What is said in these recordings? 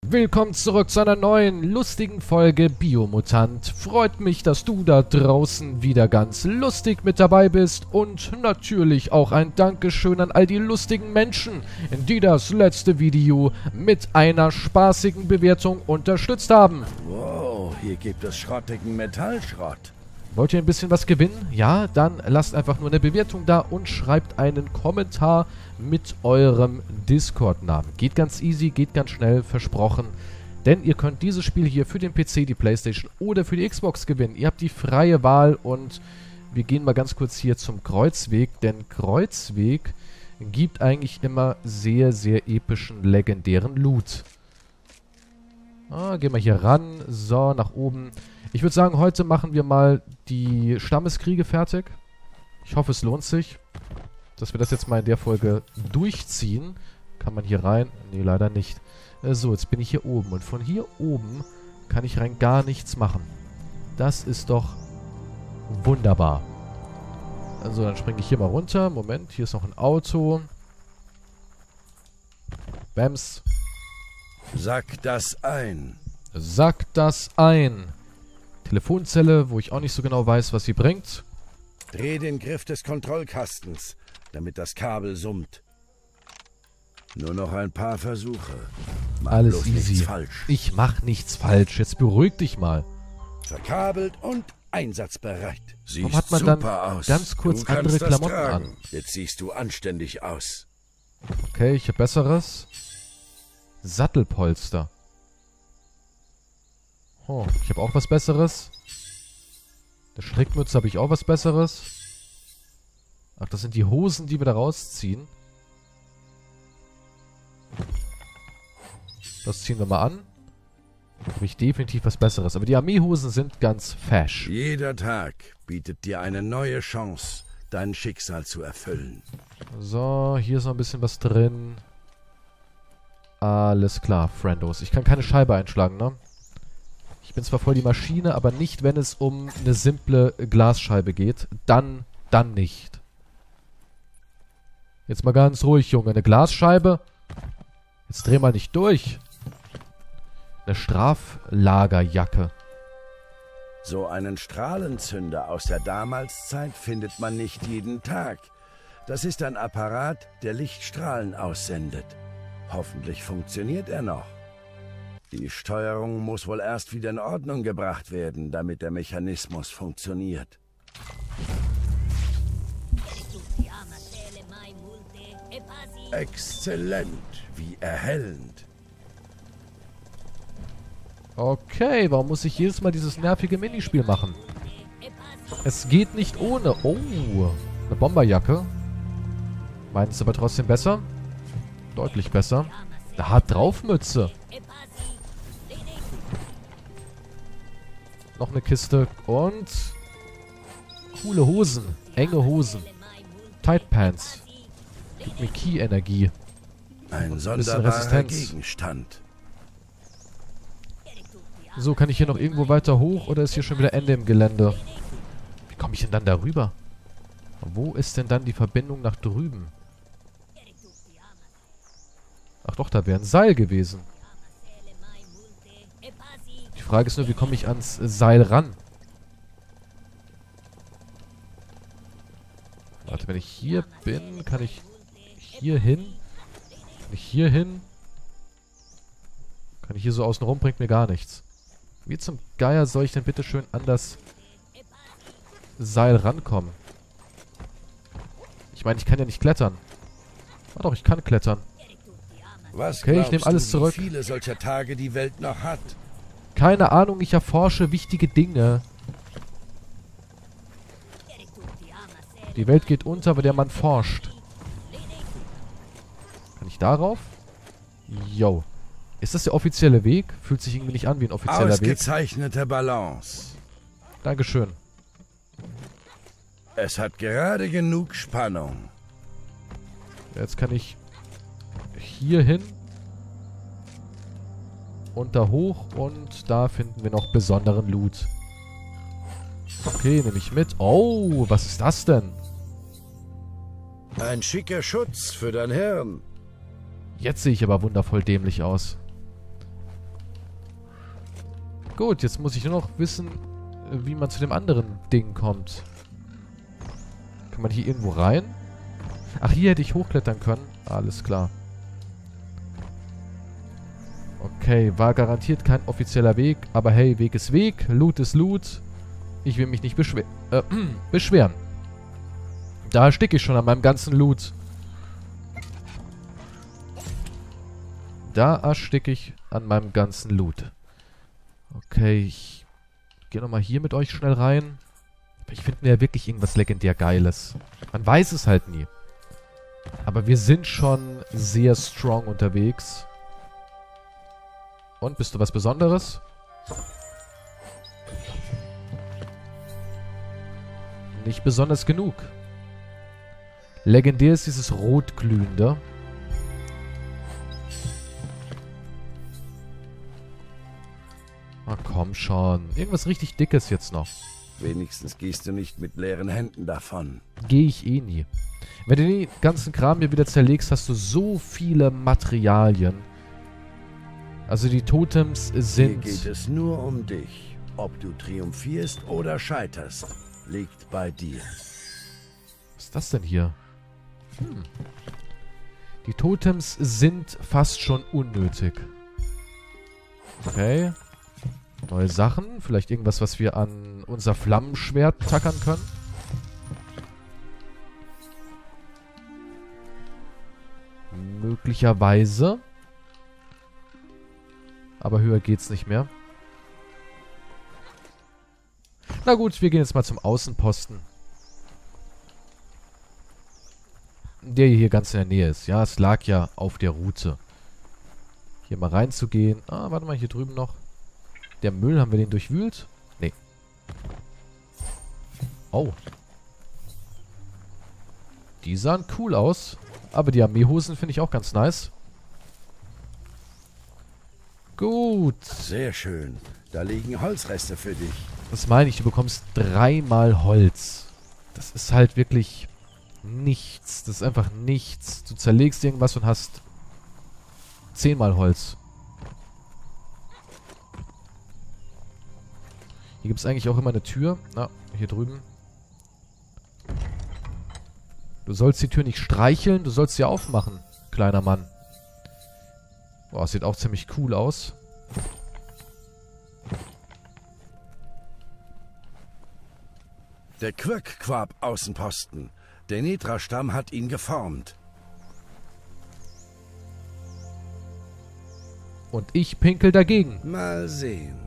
Willkommen zurück zu einer neuen, lustigen Folge Biomutant. Freut mich, dass du da draußen wieder ganz lustig mit dabei bist. Und natürlich auch ein Dankeschön an all die lustigen Menschen, die das letzte Video mit einer spaßigen Bewertung unterstützt haben. Wow, hier gibt es schrottigen Metallschrott. Wollt ihr ein bisschen was gewinnen? Ja, dann lasst einfach nur eine Bewertung da und schreibt einen Kommentar mit eurem Discord-Namen. Geht ganz easy, geht ganz schnell, versprochen. Denn ihr könnt dieses Spiel hier für den PC, die Playstation oder für die Xbox gewinnen. Ihr habt die freie Wahl und wir gehen mal ganz kurz hier zum Kreuzweg. Denn Kreuzweg gibt eigentlich immer sehr, sehr epischen, legendären Loot. Gehen wir hier ran. So, nach oben. Ich würde sagen, heute machen wir mal die Stammeskriege fertig. Ich hoffe, es lohnt sich, dass wir das jetzt mal in der Folge durchziehen. Kann man hier rein? Nee, leider nicht. So, jetzt bin ich hier oben. Und von hier oben kann ich rein gar nichts machen. Das ist doch wunderbar. Also, dann springe ich hier mal runter. Moment, hier ist noch ein Auto. Bams. Sack das ein. Sack das ein. Telefonzelle, wo ich auch nicht so genau weiß, was sie bringt. Dreh den Griff des Kontrollkastens, damit das Kabel summt. Nur noch ein paar Versuche. Mach Alles bloß easy. nichts falsch. Ich mach nichts falsch. Jetzt beruhig dich mal. Verkabelt und einsatzbereit. Siehst Warum hat man super dann aus. ganz kurz Du kannst andere das Klamotten tragen. an? Jetzt siehst du anständig aus. Okay, ich habe Besseres. Sattelpolster. Oh, ich habe auch was Besseres. Der Strickmütze habe ich auch was Besseres. Ach, das sind die Hosen, die wir da rausziehen. Das ziehen wir mal an. Da habe ich definitiv was Besseres. Aber die Armeehosen sind ganz fesch. Jeder Tag bietet dir eine neue Chance, dein Schicksal zu erfüllen. So, hier ist noch ein bisschen was drin. Alles klar, Friendos. Ich kann keine Scheibe einschlagen, ne? Ich bin zwar voll die Maschine, aber nicht, wenn es um eine simple Glasscheibe geht. Dann nicht. Jetzt mal ganz ruhig, Junge. Eine Glasscheibe? Jetzt dreh mal nicht durch. Eine Straflagerjacke. So einen Strahlenzünder aus der Damalszeit findet man nicht jeden Tag. Das ist ein Apparat, der Lichtstrahlen aussendet. Hoffentlich funktioniert er noch. Die Steuerung muss wohl erst wieder in Ordnung gebracht werden, damit der Mechanismus funktioniert. Exzellent, wie erhellend. Okay, warum muss ich jedes Mal dieses nervige Minispiel machen? Es geht nicht ohne. Oh, eine Bomberjacke. Meins aber trotzdem besser. Deutlich besser. Da hat Draufmütze. Noch eine Kiste. Und coole Hosen. Enge Hosen. Tight Pants. Gibt mir Key-Energie. Ein sonderbarer Resistenz. Gegenstand. So, kann ich hier noch irgendwo weiter hoch oder ist hier schon wieder Ende im Gelände? Wie komme ich denn dann darüber? Wo ist denn dann die Verbindung nach drüben? Ach doch, da wäre ein Seil gewesen. Die Frage ist nur, wie komme ich ans Seil ran? Warte, wenn ich hier bin, kann ich hier hin? Kann ich hier hin? Kann ich hier so außen rum, bringt mir gar nichts. Wie zum Geier soll ich denn bitte schön an das Seil rankommen? Ich meine, ich kann ja nicht klettern. Ah doch, ich kann klettern. Was Okay, ich nehme alles wie zurück. viele solcher Tage die Welt noch hat? Keine Ahnung, ich erforsche wichtige Dinge. Die Welt geht unter, weil der Mann forscht. Kann ich darauf? Yo. Ist das der offizielle Weg? Fühlt sich irgendwie nicht an wie ein offizieller Weg. Ausgezeichnete Balance. Dankeschön. Es hat gerade genug Spannung. Jetzt kann ich hier hin. Und da hoch. Und da finden wir noch besonderen Loot. Okay, nehme ich mit. Oh, was ist das denn? Ein schicker Schutz für dein Hirn. Jetzt sehe ich aber wundervoll dämlich aus. Gut, jetzt muss ich nur noch wissen, wie man zu dem anderen Ding kommt. Kann man hier irgendwo rein? Ach, hier hätte ich hochklettern können. Alles klar. Okay, war garantiert kein offizieller Weg. Aber hey, Weg ist Weg. Loot ist Loot. Ich will mich nicht beschweren. Da ersticke ich schon an meinem ganzen Loot. Da ersticke ich an meinem ganzen Loot. Okay, ich gehe nochmal hier mit euch schnell rein. Ich finde ja wirklich irgendwas legendär Geiles. Man weiß es halt nie. Aber wir sind schon sehr strong unterwegs. Und, bist du was Besonderes? Nicht besonders genug. Legendär ist dieses Rotglühende. Ah, komm schon. Irgendwas richtig Dickes jetzt noch. Wenigstens gehst du nicht mit leeren Händen davon. Gehe ich eh nie. Wenn du den ganzen Kram hier wieder zerlegst, hast du so viele Materialien. Also die Totems sind... Hier geht es nur um dich. Ob du triumphierst oder scheiterst, liegt bei dir. Was ist das denn hier? Die Totems sind fast schon unnötig. Okay. Neue Sachen. Vielleicht irgendwas, was wir an unser Flammenschwert tackern können. Möglicherweise. Aber höher geht's nicht mehr. Na gut, wir gehen jetzt mal zum Außenposten. Der hier ganz in der Nähe ist. Ja, es lag ja auf der Route. Hier mal reinzugehen. Ah, warte mal, hier drüben noch. Der Müll, haben wir den durchwühlt? Nee. Oh. Die sahen cool aus. Aber die Armeehosen finde ich auch ganz nice. Gut. Sehr schön. Da liegen Holzreste für dich. Das meine ich, du bekommst 3-mal Holz. Das ist halt wirklich nichts. Das ist einfach nichts. Du zerlegst irgendwas und hast 10-mal Holz. Hier gibt es eigentlich auch immer eine Tür. Na, hier drüben. Du sollst die Tür nicht streicheln, du sollst sie aufmachen, kleiner Mann. Boah, sieht auch ziemlich cool aus. Der Quirk-Quab-Außenposten. Der Netra-Stamm hat ihn geformt. Und ich pinkel dagegen. Mal sehen.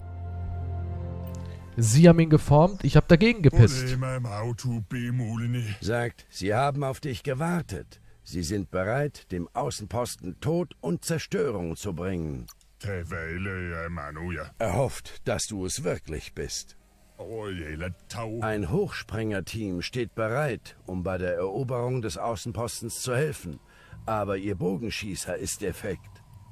Sie haben ihn geformt, ich habe dagegen gepisst. Sagt, sie haben auf dich gewartet. Sie sind bereit, dem Außenposten Tod und Zerstörung zu bringen. Er hofft, dass du es wirklich bist. Ein Hochsprengerteam steht bereit, um bei der Eroberung des Außenpostens zu helfen. Aber ihr Bogenschießer ist defekt.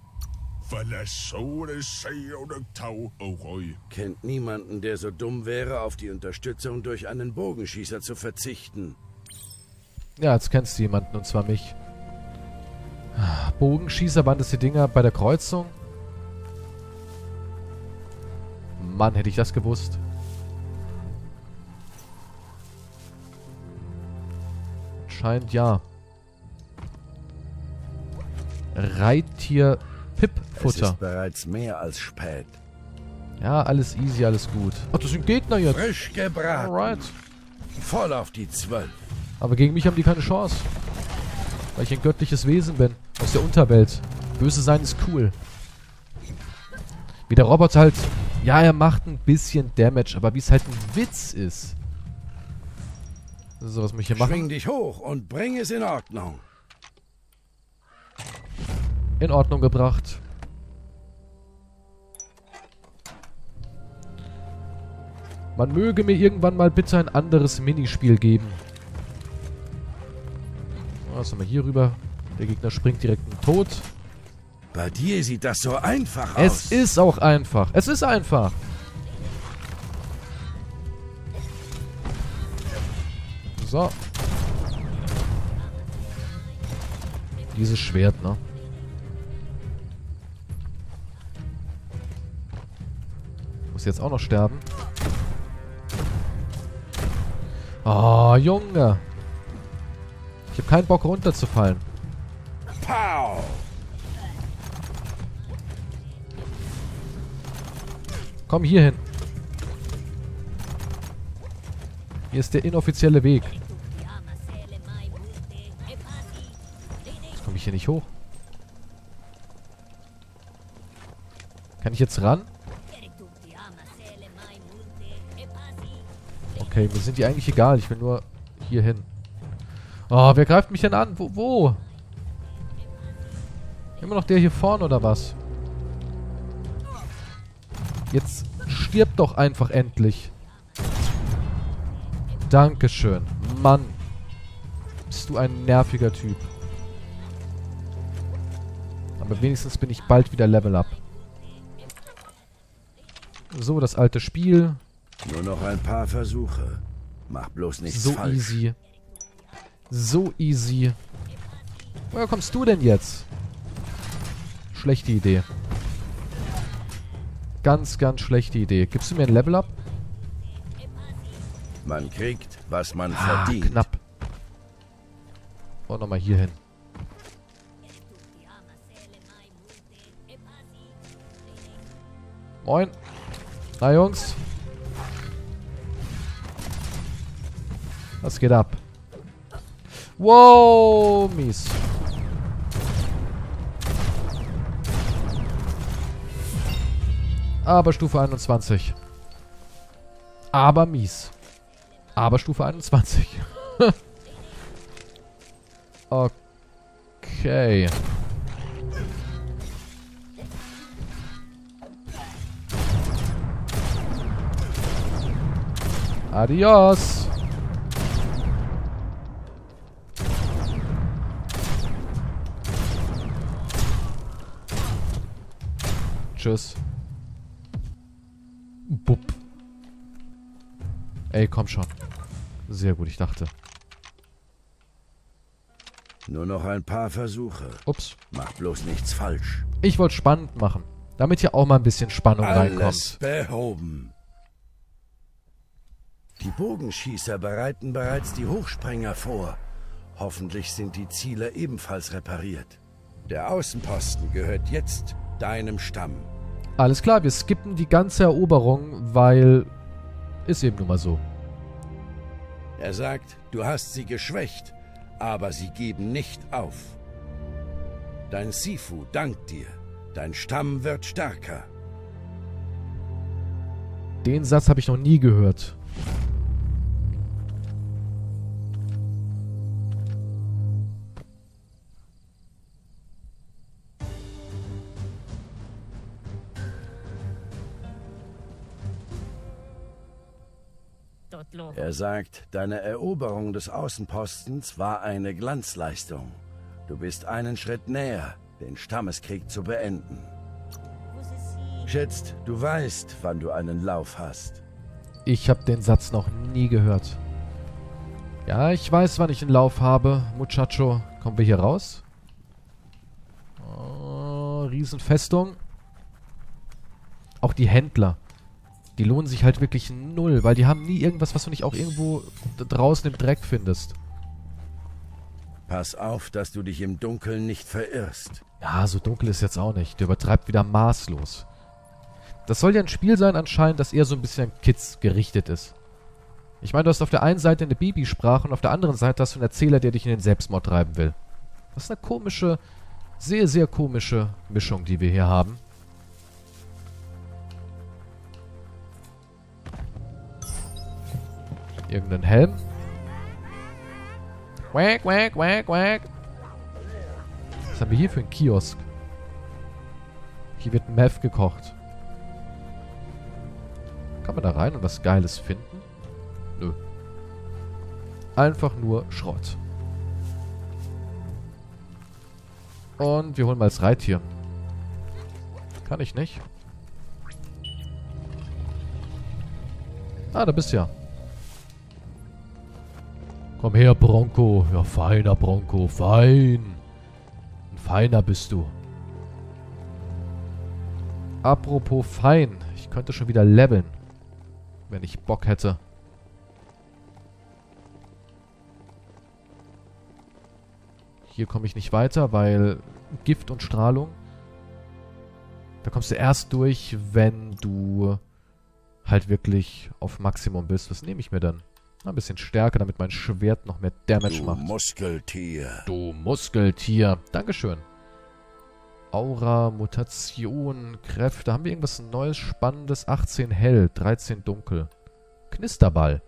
Kennt niemanden, der so dumm wäre, auf die Unterstützung durch einen Bogenschießer zu verzichten. Ja, jetzt kennst du jemanden, und zwar mich. Bogenschießer, waren das die Dinger bei der Kreuzung? Mann, hätte ich das gewusst. Scheint ja. Reittier Pip-Futter. Es ist bereits mehr als spät. Ja, alles easy, alles gut. Ach, das sind Gegner jetzt. Frisch gebraten. Alright. Voll auf die 12. Aber gegen mich haben die keine Chance. Weil ich ein göttliches Wesen bin. Aus der Unterwelt. Böse sein ist cool. Wie der Roboter halt... Ja, er macht ein bisschen Damage, aber wie es halt ein Witz ist. So, was muss ich hier machen? Schwing dich hoch und bring es in Ordnung. In Ordnung gebracht. Man möge mir irgendwann mal bitte ein anderes Minispiel geben. Was haben wir hier rüber? Der Gegner springt direkt in den Tod. Bei dir sieht das so einfach aus. Es ist auch einfach. Es ist einfach. So. Dieses Schwert, ne? Muss jetzt auch noch sterben. Oh, Junge. Ich habe keinen Bock runterzufallen. Pow! Komm hier hin. Hier ist der inoffizielle Weg. Jetzt komme ich hier nicht hoch. Kann ich jetzt ran? Okay, mir sind die eigentlich egal. Ich will nur hier hin. Oh, wer greift mich denn an? Wo? Immer noch der hier vorne oder was? Jetzt stirb doch einfach endlich. Dankeschön. Mann. Bist du ein nerviger Typ. Aber wenigstens bin ich bald wieder Level Up. So, das alte Spiel. Nur noch ein paar Versuche. Mach bloß nichts So falsch. easy. So easy. Woher kommst du denn jetzt? Schlechte Idee. Ganz, ganz schlechte Idee. Gibst du mir ein Level Up? Man kriegt, was man Ah, verdient. knapp. Und nochmal hier hin. Moin. Na, Jungs. Was geht ab? Wow, mies. Aber Stufe 21. Aber mies. Aber Stufe 21. Okay. Adios. Tschüss. Bupp. Ey, komm schon. Sehr gut, ich dachte. Nur noch ein paar Versuche. Ups. Mach bloß nichts falsch. Ich wollte spannend machen. Damit hier auch mal ein bisschen Spannung Alles reinkommt. behoben. Die Bogenschießer bereiten bereits die Hochsprenger vor. Hoffentlich sind die Ziele ebenfalls repariert. Der Außenposten gehört jetzt deinem Stamm. Alles klar, wir skippen die ganze Eroberung, weil... Ist eben nun mal so. Er sagt, du hast sie geschwächt, aber sie geben nicht auf. Dein Sifu dankt dir. Dein Stamm wird stärker. Den Satz habe ich noch nie gehört. Er sagt, deine Eroberung des Außenpostens war eine Glanzleistung. Du bist einen Schritt näher, den Stammeskrieg zu beenden. Schätzt, du weißt, wann du einen Lauf hast. Ich habe den Satz noch nie gehört. Ja, ich weiß, wann ich einen Lauf habe. Muchacho, kommen wir hier raus? Oh, Riesenfestung. Auch die Händler. Die lohnen sich halt wirklich null, weil die haben nie irgendwas, was du nicht auch irgendwo draußen im Dreck findest. Pass auf, dass du dich im Dunkeln nicht verirrst. Ja, so dunkel ist jetzt auch nicht. Der übertreibt wieder maßlos. Das soll ja ein Spiel sein anscheinend, das eher so ein bisschen an Kids gerichtet ist. Ich meine, du hast auf der einen Seite eine Babysprache und auf der anderen Seite hast du einen Erzähler, der dich in den Selbstmord treiben will. Das ist eine komische, sehr, sehr komische Mischung, die wir hier haben. Irgendein Helm. Quack, quack, quack, quack. Was haben wir hier für einen Kiosk? Hier wird Meth gekocht. Kann man da rein und was Geiles finden? Nö. Einfach nur Schrott. Und wir holen mal das Reittier. Kann ich nicht. Ah, da bist du ja. Komm her, Bronco. Ja, feiner Bronco. Fein. Ein feiner bist du. Apropos fein. Ich Ich könnte schon wieder leveln. Wenn ich Bock hätte. Hier komme ich nicht weiter, weil Gift und Strahlung. Da kommst du erst durch, wenn du halt wirklich auf Maximum bist. Was nehme ich mir dann? Ein bisschen Stärke, damit mein Schwert noch mehr Damage macht. Du Muskeltier. Du Muskeltier. Dankeschön. Aura, Mutation, Kräfte. Haben wir irgendwas Neues, Spannendes? 18 hell, 13 dunkel. Knisterball.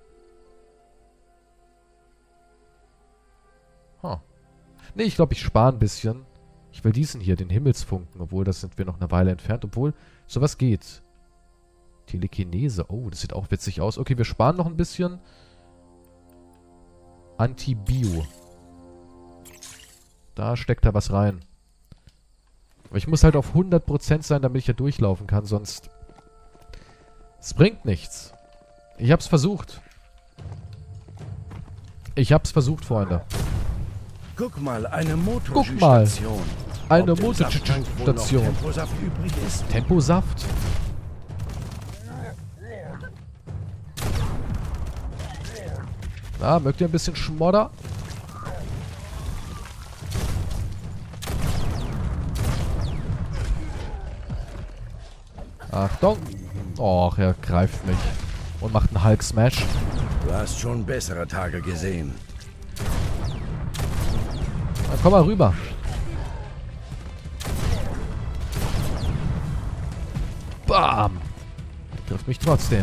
Huh. Nee, ich glaube, ich spare ein bisschen. Ich will diesen hier, den Himmelsfunken. Obwohl, das sind wir noch eine Weile entfernt. Obwohl, sowas geht. Telekinese. Oh, das sieht auch witzig aus. Okay, wir sparen noch ein bisschen. Antibio. Da steckt da was rein. Aber ich muss halt auf 100% sein, damit ich hier durchlaufen kann. Sonst... Es bringt nichts. Ich hab's versucht. Ich hab's versucht, Freunde. Guck mal, eine Guck mal. Motorstation. Eine Ob im Safttank wohl noch Motorstation. Temposaft übrig ist? Temposaft? Na, mögt ihr ein bisschen Schmodder? Achtung. Och, er greift mich. Und macht einen Hulk-Smash. Du hast schon bessere Tage gesehen. Na, komm mal rüber. Bam. Trifft mich trotzdem.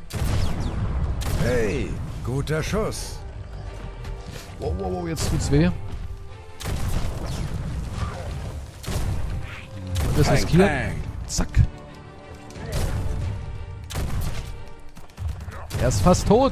Hey, guter Schuss. Wow, wow, wow, jetzt tut's weh. Und das riskiert. Zack. Er ist fast tot.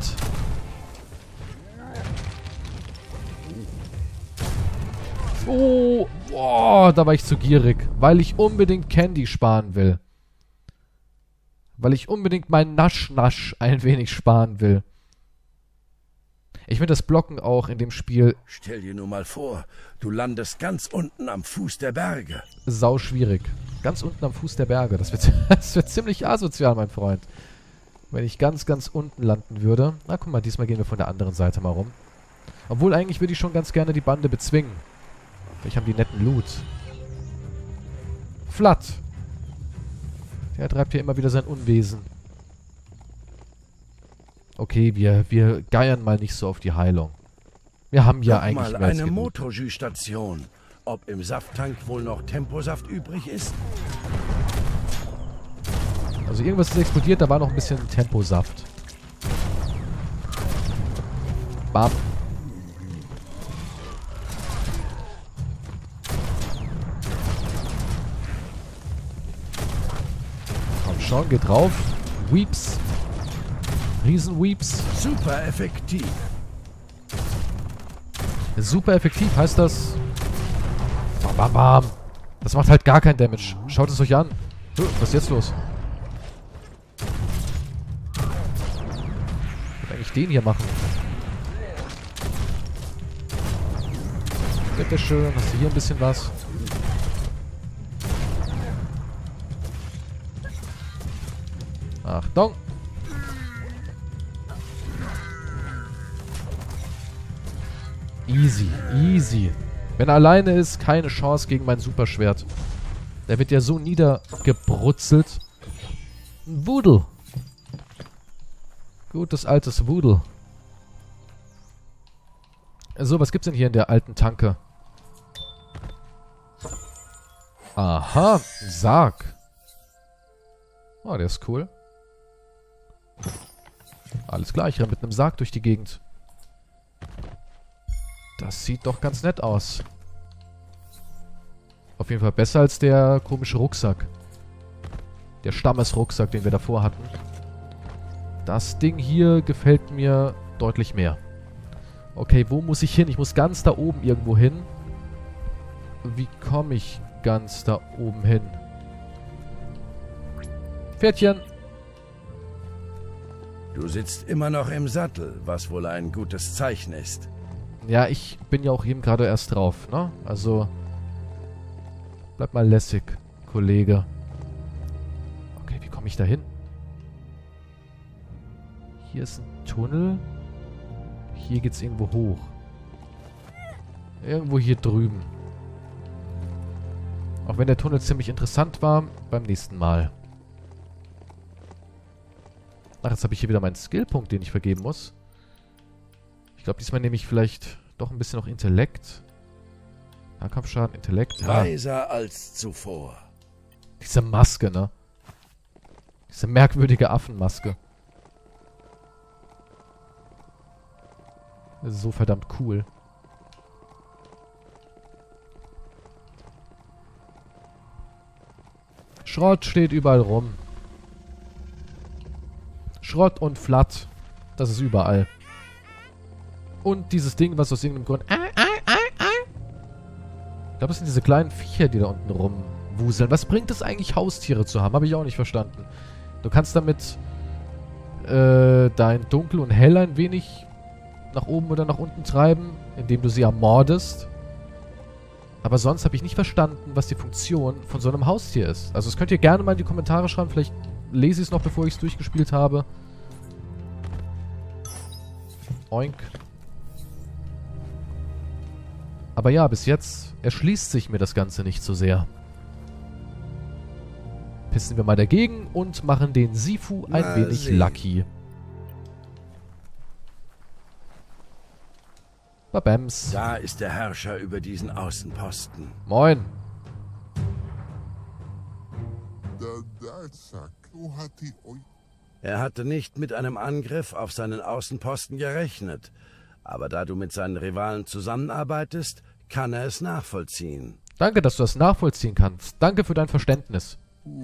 Oh, boah, da war ich zu gierig. Weil ich unbedingt Candy sparen will. Weil ich unbedingt meinen Nasch-Nasch ein wenig sparen will. Ich finde das Blocken auch in dem Spiel Stell dir nur mal vor, du landest ganz unten am Fuß der Berge. sau schwierig. Ganz unten am Fuß der Berge. Das wird ziemlich asozial, mein Freund. Wenn ich ganz, ganz unten landen würde. Na, guck mal, diesmal gehen wir von der anderen Seite mal rum. Obwohl, eigentlich würde ich schon ganz gerne die Bande bezwingen. Vielleicht haben die netten Loot. Flat. Der treibt hier immer wieder sein Unwesen. Okay, wir geiern mal nicht so auf die Heilung. Wir haben ja Guck eigentlich mal, mehr als eine genug. Motorjus-Station. Ob im Safttank wohl noch Temposaft übrig ist? Also irgendwas ist explodiert, da war noch ein bisschen Temposaft. Bam. Komm schon, geht drauf. Weeps. Riesen-Weeps. Super effektiv. Super effektiv heißt das... Bam, bam, bam. Das macht halt gar kein Damage. Schaut es euch an. Was ist jetzt los? Ich will eigentlich den hier machen. Bitteschön. Hast du hier ein bisschen was? Achtung. Easy, easy. Wenn er alleine ist, keine Chance gegen mein Superschwert. Der wird ja so niedergebrutzelt. Ein Wudel. Gutes altes Wudel. So, was gibt's denn hier in der alten Tanke? Aha, ein Sarg. Oh, der ist cool. Alles klar, ich renne mit einem Sarg durch die Gegend. Das sieht doch ganz nett aus. Auf jeden Fall besser als der komische Rucksack. Der Stammesrucksack, den wir davor hatten. Das Ding hier gefällt mir deutlich mehr. Okay, wo muss ich hin? Ich muss ganz da oben irgendwo hin. Wie komme ich ganz da oben hin? Pferdchen! Du sitzt immer noch im Sattel, was wohl ein gutes Zeichen ist. Ja, ich bin ja auch eben gerade erst drauf, ne? Also, bleib mal lässig, Kollege. Okay, wie komme ich da hin? Hier ist ein Tunnel. Hier geht's irgendwo hoch. Irgendwo hier drüben. Auch wenn der Tunnel ziemlich interessant war, beim nächsten Mal. Ach, jetzt habe ich hier wieder meinen Skillpunkt, den ich vergeben muss. Ich glaube, diesmal nehme ich vielleicht doch ein bisschen noch Intellekt. Nahkampfschaden, Intellekt. Ja. Weiser als zuvor. Diese Maske, ne? Diese merkwürdige Affenmaske. Das ist so verdammt cool. Schrott steht überall rum. Schrott und Flatt. Das ist überall. Und dieses Ding, was aus irgendeinem Grund... Ich glaube, das sind diese kleinen Viecher, die da unten rumwuseln. Was bringt es eigentlich, Haustiere zu haben? Habe ich auch nicht verstanden. Du kannst damit dein Dunkel und Hell ein wenig nach oben oder nach unten treiben, indem du sie ermordest. Aber sonst habe ich nicht verstanden, was die Funktion von so einem Haustier ist. Also das könnt ihr gerne mal in die Kommentare schreiben. Vielleicht lese ich es noch, bevor ich es durchgespielt habe. Oink. Aber ja, bis jetzt erschließt sich mir das Ganze nicht so sehr. Pissen wir mal dagegen und machen den Sifu ein wenig lucky. Babams. Da ist der Herrscher über diesen Außenposten. Moin. Er hatte nicht mit einem Angriff auf seinen Außenposten gerechnet. Aber da du mit seinen Rivalen zusammenarbeitest, kann er es nachvollziehen. Danke, dass du das nachvollziehen kannst. Danke für dein Verständnis.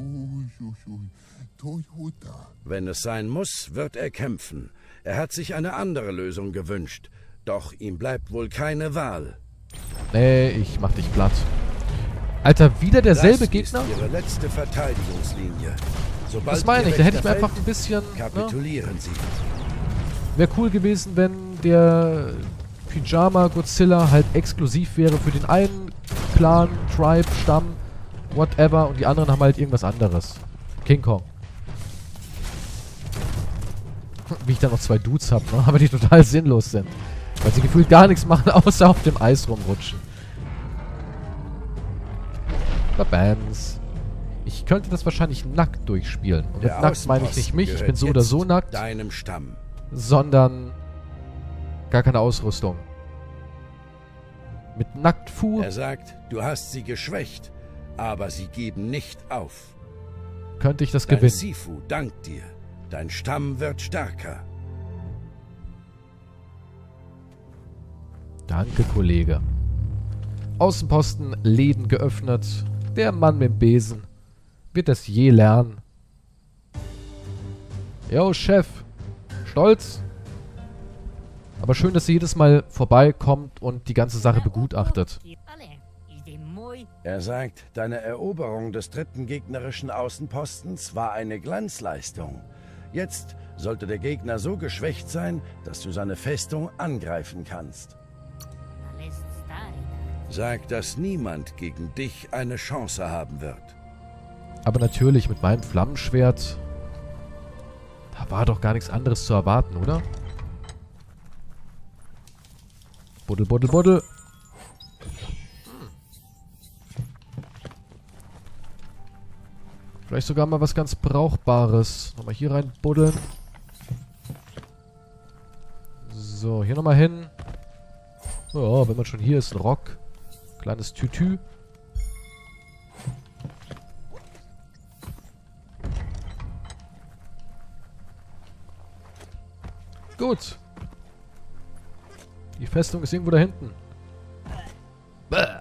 Wenn es sein muss, wird er kämpfen. Er hat sich eine andere Lösung gewünscht. Doch ihm bleibt wohl keine Wahl. Nee, ich mach dich platt. Alter, wieder derselbe Gegner? Das ist ihre letzte Verteidigungslinie. Sobald das meine ich, da hätte ich mir einfach ein bisschen... Kapitulieren Sie. Wäre cool gewesen, wenn der Pyjama Godzilla halt exklusiv wäre für den einen Clan, Tribe, Stamm, whatever. Und die anderen haben halt irgendwas anderes. King Kong. Wie ich da noch zwei Dudes habe, ne? Aber die total sinnlos sind. Weil sie gefühlt gar nichts machen, außer auf dem Eis rumrutschen. Babams. Ich könnte das wahrscheinlich nackt durchspielen. Und mit nackt meine ich nicht mich, ich bin so oder so nackt. Deinem Stamm. Sondern gar keine Ausrüstung. Mit Nacktfu. Er sagt, du hast sie geschwächt, aber sie geben nicht auf. Könnte ich das Dein gewinnen. Sifu dankt dir. Dein Stamm wird stärker. Danke, Kollege. Außenposten, Läden geöffnet. Der Mann mit dem Besen. Wird das je lernen? Jo, Chef. Stolz? Aber schön, dass sie jedes Mal vorbeikommt und die ganze Sache begutachtet. Er sagt, deine Eroberung des dritten gegnerischen Außenpostens war eine Glanzleistung. Jetzt sollte der Gegner so geschwächt sein, dass du seine Festung angreifen kannst. Sag, dass niemand gegen dich eine Chance haben wird. Aber natürlich, mit meinem Flammenschwert... Da war doch gar nichts anderes zu erwarten, oder? Buddel, buddel, buddel. Vielleicht sogar mal was ganz Brauchbares. Nochmal hier rein buddeln. So, hier nochmal hin. Ja, wenn man schon hier ist, ein Rock. Kleines Tütü. Gut. Die Festung ist irgendwo da hinten. Bäh.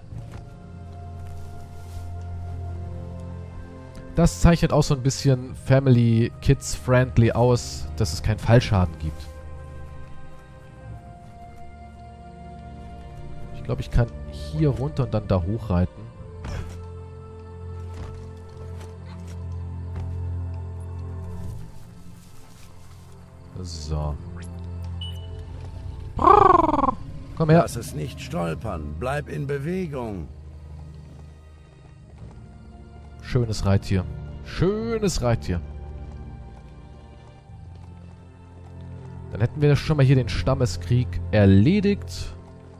Das zeichnet auch so ein bisschen Family Kids Friendly aus, dass es keinen Fallschaden gibt. Ich glaube, ich kann hier runter und dann da hochreiten. So. Komm her. Lass es nicht stolpern. Bleib in Bewegung. Schönes Reittier. Schönes Reittier. Dann hätten wir schon mal hier den Stammeskrieg erledigt.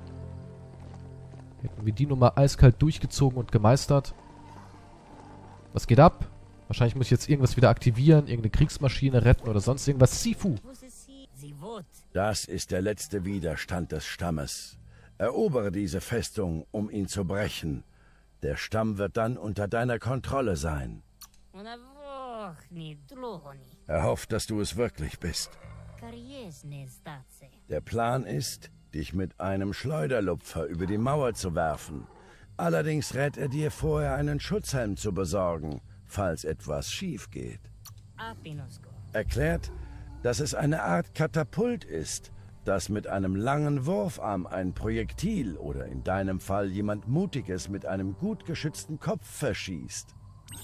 Hätten wir die Nummer eiskalt durchgezogen und gemeistert. Was geht ab? Wahrscheinlich muss ich jetzt irgendwas wieder aktivieren, irgendeine Kriegsmaschine retten oder sonst irgendwas. Sifu! Das ist der letzte Widerstand des Stammes. Erobere diese Festung, um ihn zu brechen. Der Stamm wird dann unter deiner Kontrolle sein. Er hofft, dass du es wirklich bist. Der Plan ist, dich mit einem Schleuderlupfer über die Mauer zu werfen. Allerdings rät er dir vorher, einen Schutzhelm zu besorgen, falls etwas schief geht. Erklärt, dass es eine Art Katapult ist, das mit einem langen Wurfarm ein Projektil oder in deinem Fall jemand Mutiges mit einem gut geschützten Kopf verschießt.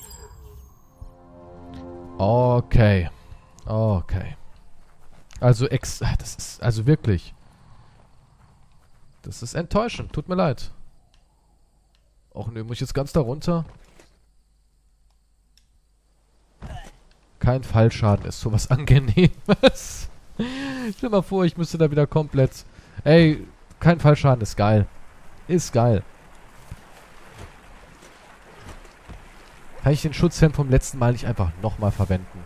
Okay. Okay. Also das ist also wirklich. Das ist enttäuschend. Tut mir leid. Och nö, muss ich jetzt ganz da runter? Kein Fallschaden ist sowas Angenehmes. Stell dir mal vor, ich müsste da wieder komplett... Ey, kein Fallschaden ist geil. Ist geil. Kann ich den Schutzhelm vom letzten Mal nicht einfach nochmal verwenden?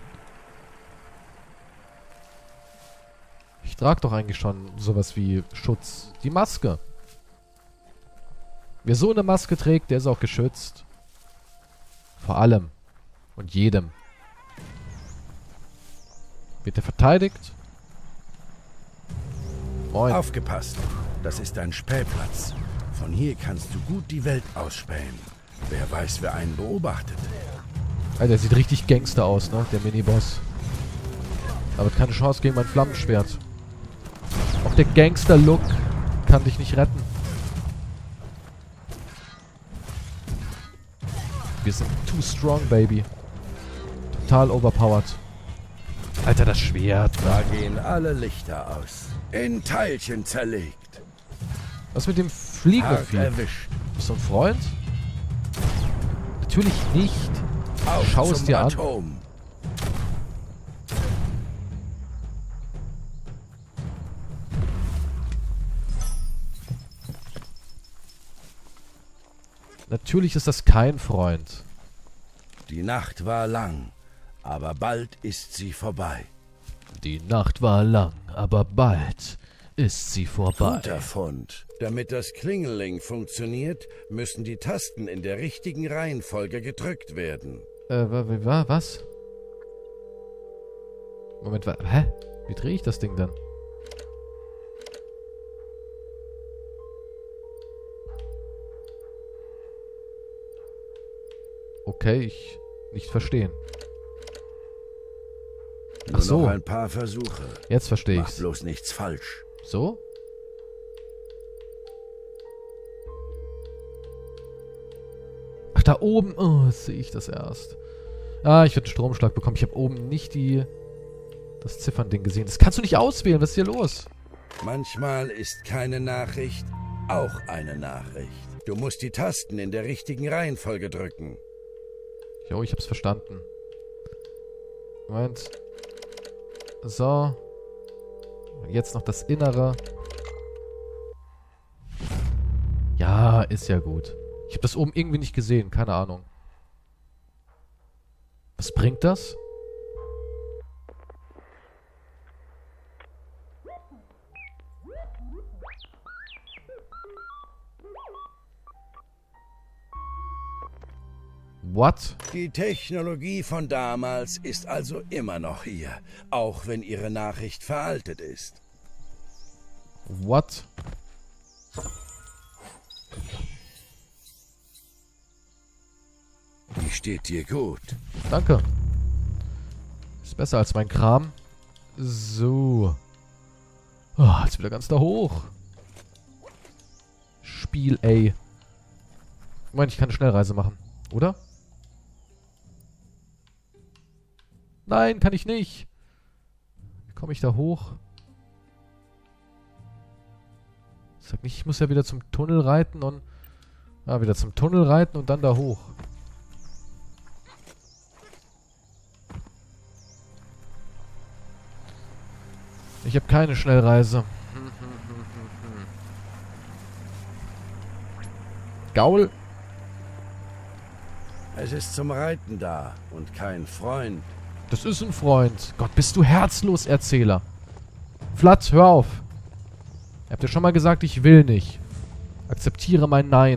Ich trage doch eigentlich schon sowas wie Schutz. Die Maske. Wer so eine Maske trägt, der ist auch geschützt. Vor allem. Und jedem. Wird er verteidigt? Moin. Aufgepasst. Das ist ein Spähplatz. Von hier kannst du gut die Welt ausspähen. Wer weiß, wer einen beobachtet. Alter, der sieht richtig Gangster aus, ne? Der Miniboss. Aber keine Chance gegen mein Flammenschwert. Auch der Gangster-Look kann dich nicht retten. Wir sind too strong, baby. Total overpowered. Alter, das Schwert. Da gehen alle Lichter aus. In Teilchen zerlegt. Was mit dem fliegenden Vieh? Erwischt. Bist du ein Freund? Natürlich nicht. Schau es dir an. Natürlich ist das kein Freund. Die Nacht war lang, aber bald ist sie vorbei. Die Nacht war lang, aber bald ist sie vorbei. Guter Fund. Damit das Klingeling funktioniert, müssen die Tasten in der richtigen Reihenfolge gedrückt werden. Was? Moment, hä? Wie drehe ich das Ding dann? Okay, ich nicht verstehen. Ach so. Nur noch ein paar Versuche. Jetzt verstehe Mach ich's. bloß nichts falsch. So? Ach, da oben. Oh, sehe ich das erst. Ah, ich werde einen Stromschlag bekommen. Ich habe oben nicht das Ziffernding gesehen. Das kannst du nicht auswählen. Was ist hier los? Manchmal ist keine Nachricht auch eine Nachricht. Du musst die Tasten in der richtigen Reihenfolge drücken. Jo, ich hab's verstanden. Moment. So. Jetzt noch das Innere. Ja, ist ja gut. Ich habe das oben irgendwie nicht gesehen. Keine Ahnung. Was bringt das? What? Die Technologie von damals ist also immer noch hier, auch wenn ihre Nachricht veraltet ist. What? Die steht dir gut. Danke. Ist besser als mein Kram. So. Oh, jetzt wieder ganz da hoch. Spiel, ey. Moment, ich kann eine Schnellreise machen. Oder? Nein, kann ich nicht. Wie komme ich da hoch? Sag nicht, ich muss ja wieder zum Tunnel reiten und... Ah, wieder zum Tunnel reiten und dann da hoch. Ich habe keine Schnellreise. Gaul? Es ist zum Reiten da und kein Freund. Das ist ein Freund. Gott, bist du herzlos, Erzähler. Flat, hör auf. Ihr habt ja schon mal gesagt, ich will nicht. Akzeptiere mein Nein.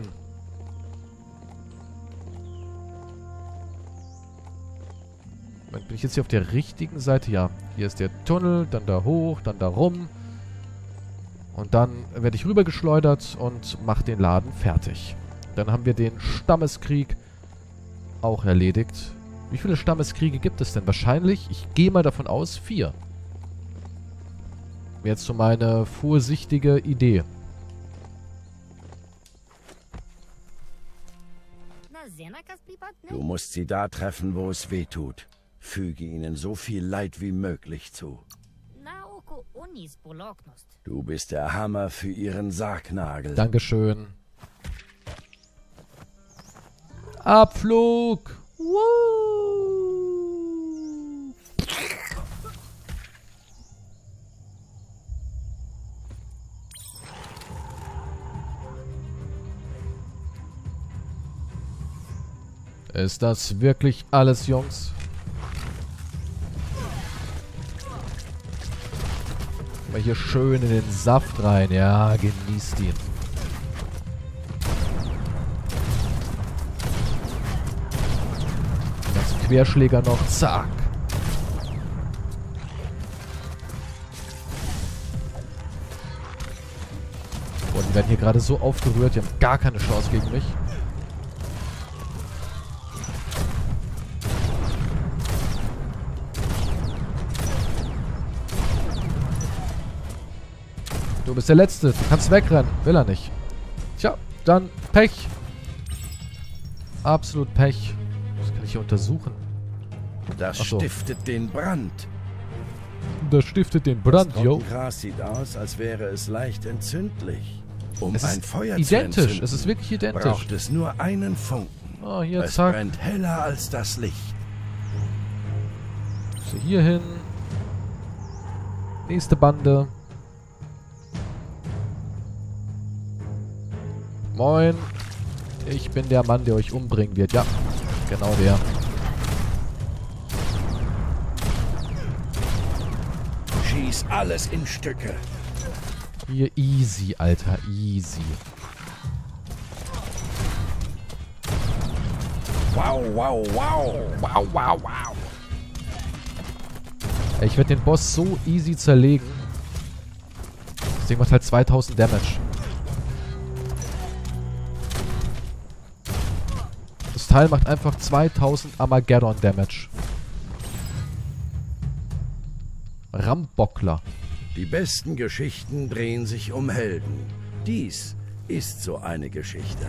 Moment, bin ich jetzt hier auf der richtigen Seite? Ja. Hier ist der Tunnel, dann da hoch, dann da rum. Und dann werde ich rübergeschleudert und mache den Laden fertig. Dann haben wir den Stammeskrieg auch erledigt. Wie viele Stammeskriege gibt es denn? Wahrscheinlich, ich gehe mal davon aus, 4. Wäre jetzt so meine vorsichtige Idee. Du musst sie da treffen, wo es weh tut. Füge ihnen so viel Leid wie möglich zu. Du bist der Hammer für ihren Sargnagel. Dankeschön. Abflug! Woo! Ist das wirklich alles, Jungs? Mal hier schön in den Saft rein. Ja, genießt ihn. Die ganzen Querschläger noch. Zack. Boah, die werden hier gerade so aufgerührt. Die haben gar keine Chance gegen mich. Du bist der Letzte. Du kannst wegrennen. Will er nicht. Tja, dann Pech. Absolut Pech. Das kann ich hier untersuchen. Das Ach so. stiftet den Brand. Das stiftet den Brand, Das yo. Gras sieht aus, als wäre es leicht entzündlich. Um Es ein ist Feuer zu identisch. entzünden, Es ist wirklich identisch. braucht es nur einen Funken. Oh, hier, Es zack. brennt heller als das Licht. So, hier hin. Nächste Bande. Moin. Ich bin der Mann, der euch umbringen wird. Ja, genau der. Schieß alles in Stücke. Hier easy, Alter. Easy. Wow, wow, wow. Wow, wow, wow. Ey, ich werde den Boss so easy zerlegen. Das Ding macht halt 2000 Damage. Das Teil macht einfach 2000 Armageddon Damage. Rambockler. Die besten Geschichten drehen sich um Helden. Dies ist so eine Geschichte.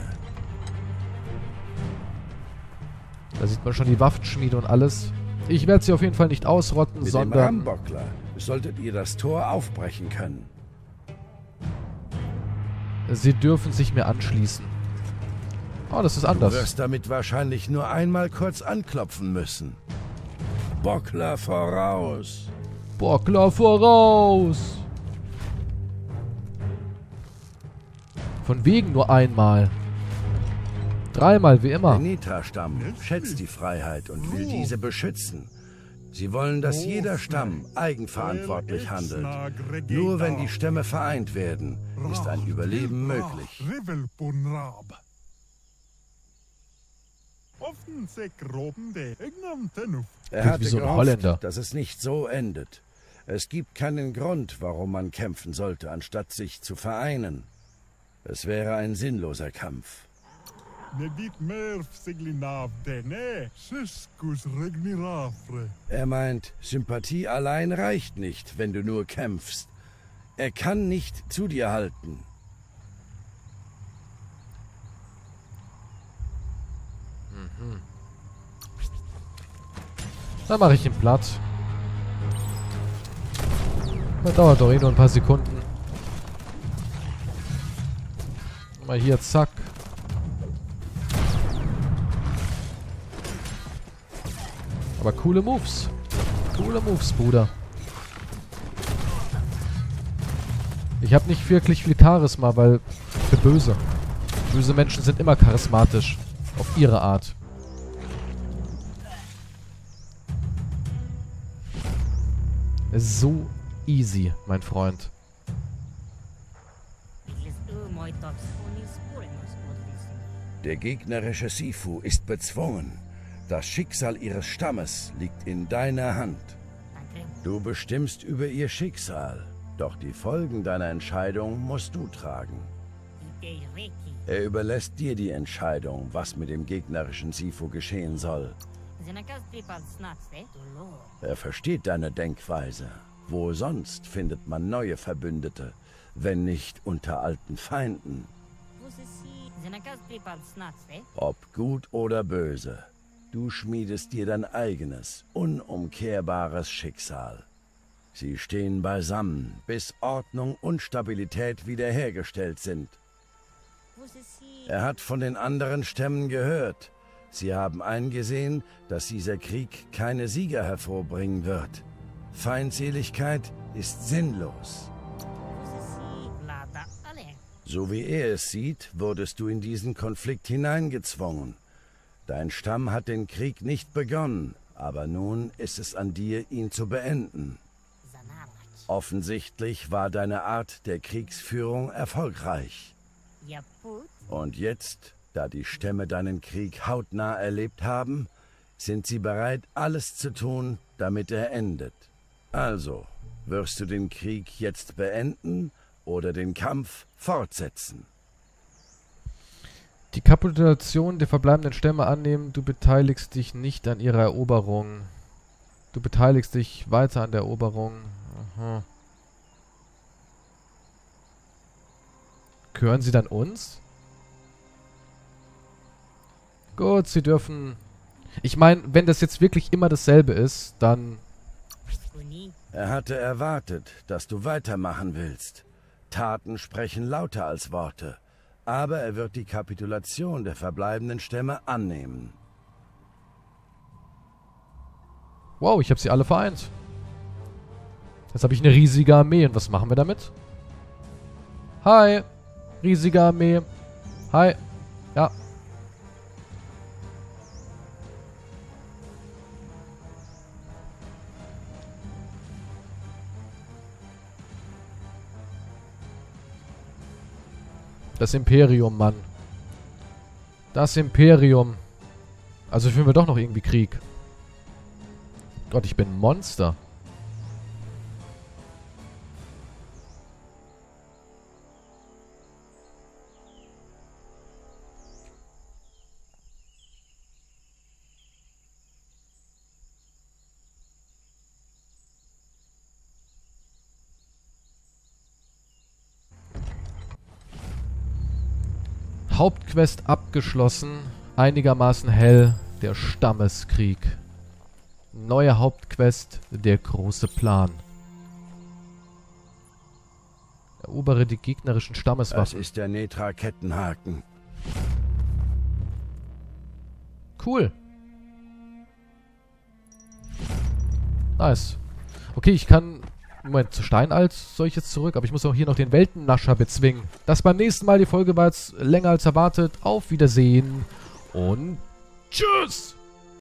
Da sieht man schon die Waffenschmiede und alles. Ich werde sie auf jeden Fall nicht ausrotten, Mit dem sondern... Rambockler solltet ihr das Tor aufbrechen können. Sie dürfen sich mir anschließen. Oh, das ist Du anders. wirst damit wahrscheinlich nur einmal kurz anklopfen müssen. Bockler voraus. Bockler voraus! Von wegen nur einmal. Dreimal, wie immer. Der Nitra-Stamm schätzt die Freiheit und will diese beschützen. Sie wollen, dass jeder Stamm eigenverantwortlich handelt. Nur wenn die Stämme vereint werden, ist ein Überleben möglich. Er Klingt hatte wie so ein gehofft, Holländer. dass es nicht so endet. Es gibt keinen Grund, warum man kämpfen sollte, anstatt sich zu vereinen. Es wäre ein sinnloser Kampf. Er meint, Sympathie allein reicht nicht, wenn du nur kämpfst. Er kann nicht zu dir halten. Dann mache ich ihn platt. Das dauert doch eh nur ein paar Sekunden. Mal hier, zack. Aber coole Moves. Coole Moves, Bruder. Ich habe nicht wirklich viel Charisma, weil ich bin böse. Böse Menschen sind immer charismatisch. Auf ihre Art. So easy, mein Freund. Der gegnerische Sifu ist bezwungen. Das Schicksal ihres Stammes liegt in deiner Hand. Du bestimmst über ihr Schicksal, doch die Folgen deiner Entscheidung musst du tragen. Er überlässt dir die Entscheidung, was mit dem gegnerischen Sifu geschehen soll. Er versteht deine Denkweise. Wo sonst findet man neue Verbündete, wenn nicht unter alten Feinden? Ob gut oder böse, du schmiedest dir dein eigenes, unumkehrbares Schicksal. Sie stehen beisammen, bis Ordnung und Stabilität wiederhergestellt sind. Er hat von den anderen Stämmen gehört. Sie haben eingesehen, dass dieser Krieg keine Sieger hervorbringen wird. Feindseligkeit ist sinnlos. So wie er es sieht, wurdest du in diesen Konflikt hineingezwungen. Dein Stamm hat den Krieg nicht begonnen, aber nun ist es an dir, ihn zu beenden. Offensichtlich war deine Art der Kriegsführung erfolgreich. Und jetzt, da die Stämme deinen Krieg hautnah erlebt haben, sind sie bereit, alles zu tun, damit er endet. Also, wirst du den Krieg jetzt beenden oder den Kampf fortsetzen? Die Kapitulation der verbleibenden Stämme annehmen, du beteiligst dich nicht an ihrer Eroberung. Du beteiligst dich weiter an der Eroberung. Aha. Gehören sie dann uns? Gut, sie dürfen... Ich meine, wenn das jetzt wirklich immer dasselbe ist, dann... Er hatte erwartet, dass du weitermachen willst. Taten sprechen lauter als Worte. Aber er wird die Kapitulation der verbleibenden Stämme annehmen. Wow, ich habe sie alle vereint. Jetzt habe ich eine riesige Armee. Und was machen wir damit? Hi. Riesige Armee. Hi. Ja. Das Imperium, Mann. Das Imperium. Also führen wir doch noch irgendwie Krieg. Gott, ich bin ein Monster. Hauptquest abgeschlossen. Einigermaßen hell. Der Stammeskrieg. Neue Hauptquest. Der große Plan. Erobere die gegnerischen Stammeswaffen. Das ist der Netra-Kettenhaken. Cool. Nice. Okay, ich kann... Moment, zu Steinalt soll ich jetzt zurück, aber ich muss auch hier noch den Weltennascher bezwingen. Das beim nächsten Mal. Die Folge war jetzt länger als erwartet. Auf Wiedersehen und tschüss!